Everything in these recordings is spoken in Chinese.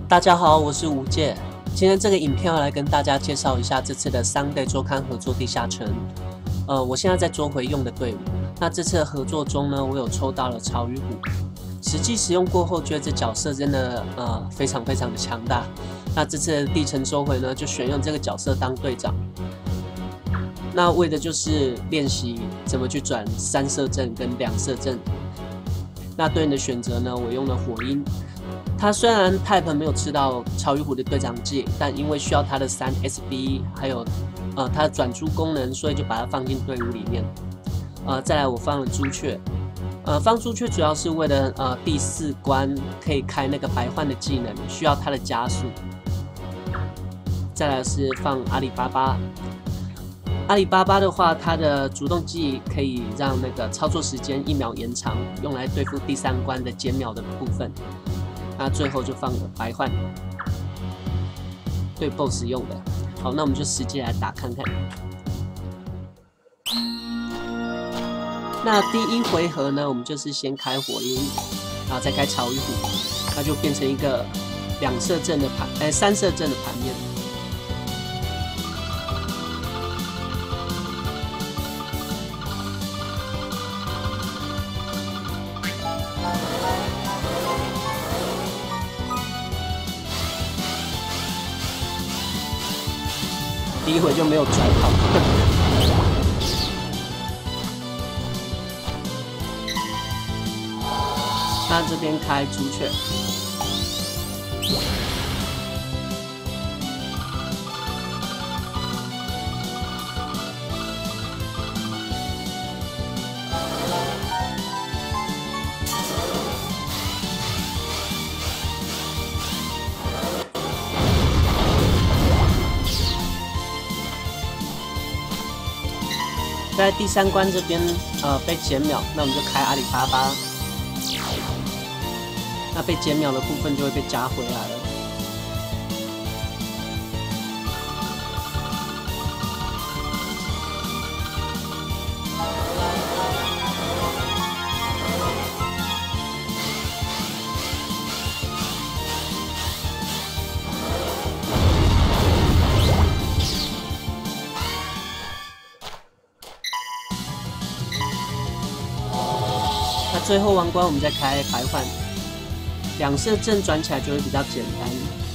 大家好，我是吴介。今天这个影片要来跟大家介绍一下这次的Sunday周刊合作地下城。我现在在捉回用的队伍。那这次的合作中呢，我有抽到了曹与虎。实际使用过后，觉得这角色真的非常的强大。那这次的地城周回呢，就选用这个角色当队长。那为的就是练习怎么去转3色阵跟2色阵。那对应的选择呢，我用了火鹰。他虽然 Type 没有吃到曹与虎的队长技，但因为需要他的3 SB， 还有他的转猪功能，所以就把它放进队伍里面。再来我放了朱雀，放朱雀主要是为了第4关可以开那个白幻的技能，需要它的加速。再来是放阿里巴巴。阿里巴巴的话，它的主动技可以让那个操作时间1秒延长，用来对付第3关的减秒的部分。那最后就放了白幻，对 BOSS 用的。好，那我们就实际来打看看。那第1回合呢，我们就是先开火鹰，然后再开曹与虎，那就变成一个2色阵的盘，3色阵的盘面。第1回就没有转好。那这边开朱雀，在第3关这边被减秒，那我们就开阿里巴巴，那被减秒的部分就会被加回来了。那最后王冠我们再开白幻，2色阵转起来就会比较简单。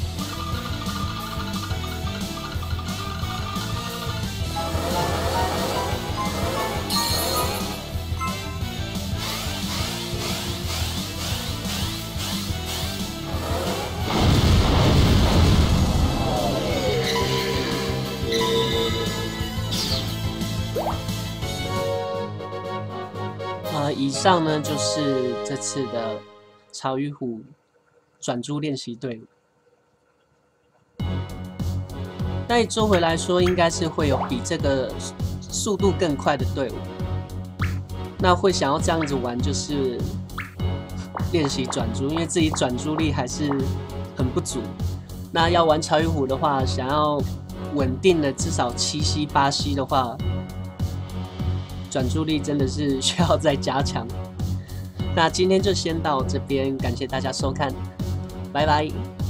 以上呢就是这次的曹与虎转猪练习队伍。那以周回来说，应该是会有比这个速度更快的队伍。那会想要这样子玩，就是练习转猪，因为自己转猪力还是很不足。那要玩曹与虎的话，想要稳定的至少7C、8C 的话，转注力真的是需要再加强。那今天就先到这边，感谢大家收看，拜拜。